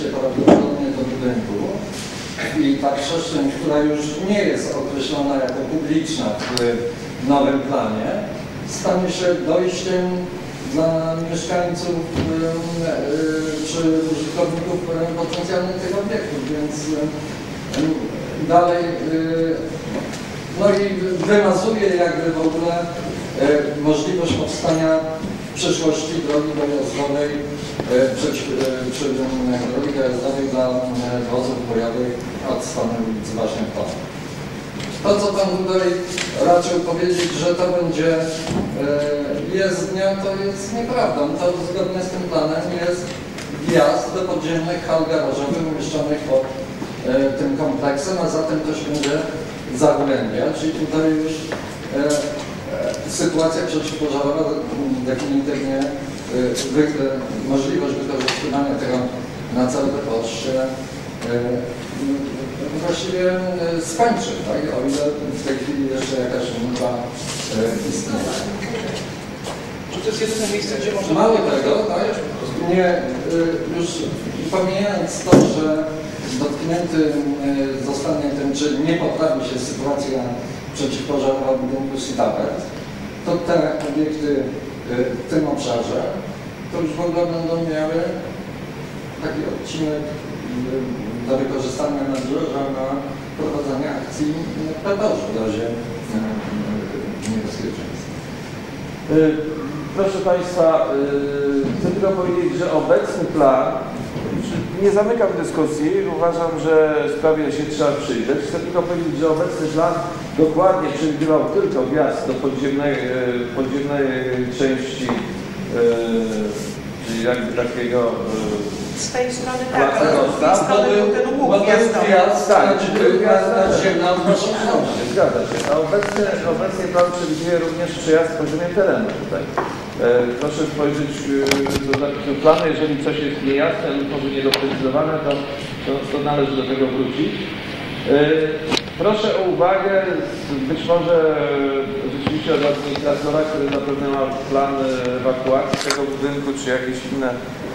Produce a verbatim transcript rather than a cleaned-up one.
prawdopodobnie do budynku i ta przestrzeń, która już nie jest określona jako publiczna w nowym planie, stanie się dojściem dla mieszkańców czy użytkowników potencjalnych tych obiektów, więc dalej no i wymazuje jakby w ogóle możliwość powstania w przyszłości drogi dojazdowej czy drogi dojazdowej dla wozów bojowych od strony ulicy Waszyngtona. To, co Pan tutaj raczył powiedzieć, że to będzie jezdnia, to jest nieprawdą. To zgodnie z tym planem jest wjazd do podziemnych hal garażowych umieszczonych pod tym kompleksem, a zatem to się będzie zagłębiać i tutaj już sytuacja przeciwpożarowa definitywnie możliwość wykorzystywania tego na cel wyborczy właściwie skończy, tak? O ile w tej chwili jeszcze jakaś umowa istnieje. Czy to jest jedyne miejsce, gdzie można... Mało tego, tak? Nie, już pomijając to, że dotknięty zostanie tym, czy nie poprawi się sytuacja przeciwpożarowa budynku Sidabet, to te obiekty w tym obszarze to już w ogóle będą miały taki odcinek do wykorzystania nadbrzeża na prowadzenie akcji pretorzu w razie niebezpieczeństwa. Proszę Państwa, chcę tylko powiedzieć, że obecny plan, nie zamykam dyskusji, uważam, że sprawie się trzeba przyjrzeć. Chcę tylko powiedzieć, że obecny plan dokładnie przewidywał tylko wjazd do podziemnej, podziemnej części, czyli jakby takiego z tej strony tak, ale z tej tak, strony ten łuk wjazdowy. Tak, nadziemna zgadza się. A obecnie, obecnie plan przewiduje również przejazd poziomem terenu tutaj. E, proszę spojrzeć do zapisu planu, jeżeli coś jest niejasne lub może niedoprecyzowane, to, to, to należy do tego wrócić. E, proszę o uwagę, być może rzeczywiście od administratora, który zapewne ma plan ewakuacji tego budynku, czy jakieś inne